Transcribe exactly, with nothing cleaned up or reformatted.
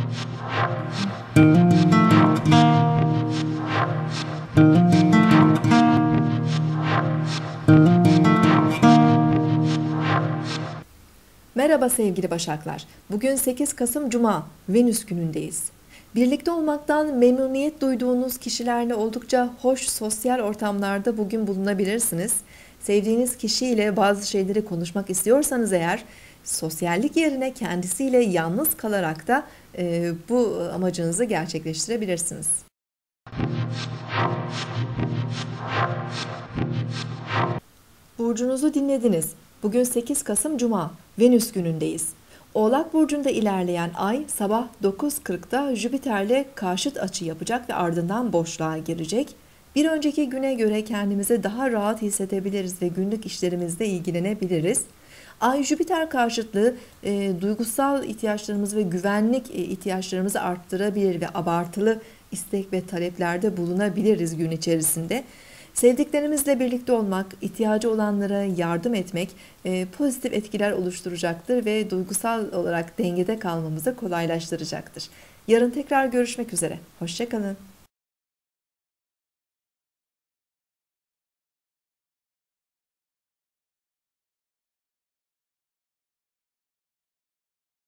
Merhaba sevgili Başaklar. Bugün sekiz Kasım Cuma, Venüs günündeyiz. Birlikte olmaktan memnuniyet duyduğunuz kişilerle oldukça hoş sosyal ortamlarda bugün bulunabilirsiniz. Sevdiğiniz kişiyle bazı şeyleri konuşmak istiyorsanız eğer, sosyallik yerine kendisiyle yalnız kalarak da e, bu amacınızı gerçekleştirebilirsiniz. Burcunuzu dinlediniz. Bugün sekiz Kasım Cuma, Venüs günündeyiz. Oğlak Burcu'nda ilerleyen ay sabah dokuz kırkta Jüpiter'le karşıt açı yapacak ve ardından boşluğa girecek. Bir önceki güne göre kendimizi daha rahat hissedebiliriz ve günlük işlerimizle ilgilenebiliriz. Ay-Jüpiter karşıtlığı e, duygusal ihtiyaçlarımızı ve güvenlik e, ihtiyaçlarımızı arttırabilir ve abartılı istek ve taleplerde bulunabiliriz gün içerisinde. Sevdiklerimizle birlikte olmak, ihtiyacı olanlara yardım etmek e, pozitif etkiler oluşturacaktır ve duygusal olarak dengede kalmamızı kolaylaştıracaktır. Yarın tekrar görüşmek üzere. Hoşça kalın.